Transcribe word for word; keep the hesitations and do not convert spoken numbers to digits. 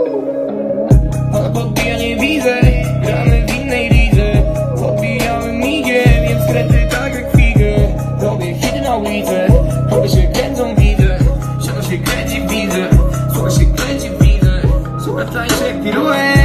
Albo ja nie widzę, gramy w innej lidze. Podbijamy migiem, jem skręty tak jak figę. Robię hity na ulicę, robię się kręcą widzę. Siano się kręci widzę, słowa się kręci widzę. Słuchaj tańsze jak piruet.